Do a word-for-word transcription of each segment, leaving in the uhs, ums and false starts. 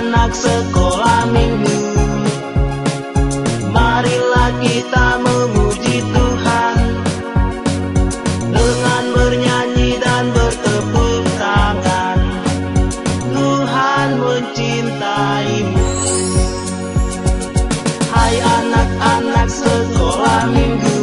anak sekolah minggu, marilah kita memuji Tuhan dengan bernyanyi dan bertepuk tangan. Tuhan mencintaimu. Hai anak-anak sekolah minggu,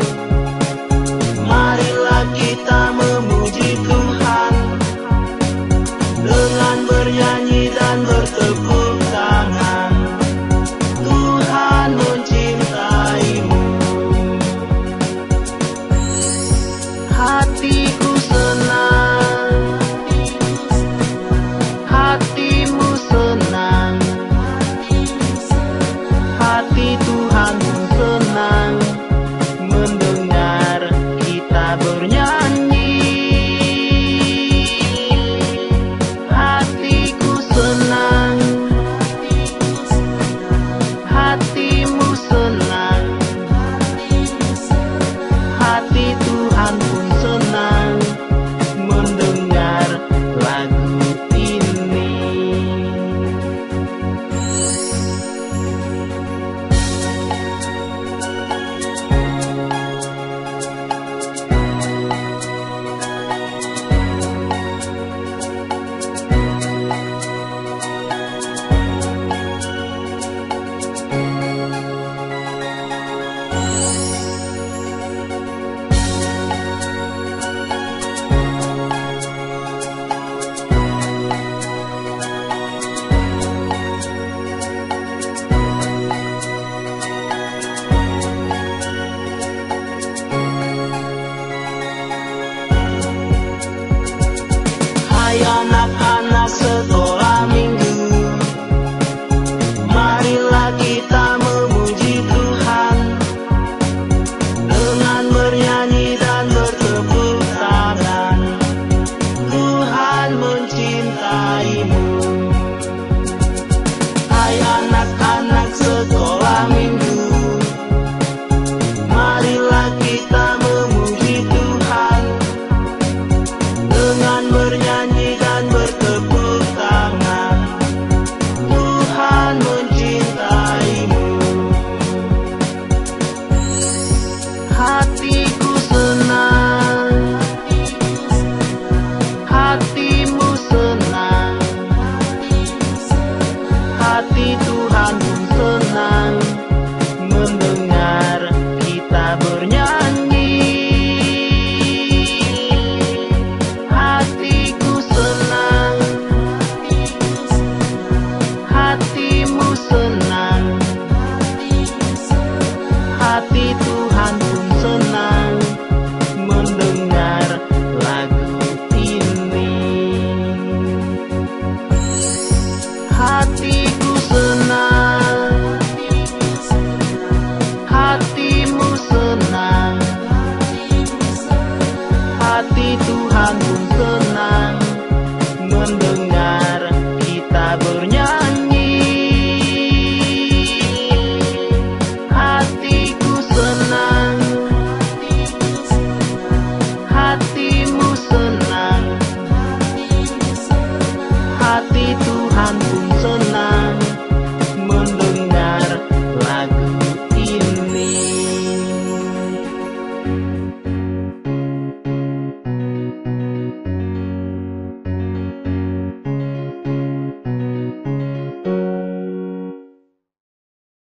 marilah kita memuji Tuhan dengan bernyanyi dan bertepuk tangan. Tuhan mencintaimu. Hatiku senang, hatimu senang, hati Tuhan senang mendengar kita bernyanyi. Hatiku senang, hatimu senang, hati Tuhan pun senang mendengar lagu ini. Hai anak-anak sekolah minggu, marilah kita memuji Tuhan dengan bernyanyi dan bertepuk tangan. Tuhan mencintaimu. Hai anak-anak sekolah minggu, marilah kita memuji Tuhan dengan bernyanyi dan bertepuk tangan. Tuhan mencintaimu. Hatiku senang, hatimu senang, hati Tuhan pun senang mendengar kita bernyanyi. Hatiku senang, hatimu senang, hati Tuhan pun senang mendengar lagu ini. Hatiku senang, hatimu senang, hati Tuhan pun senang mendengar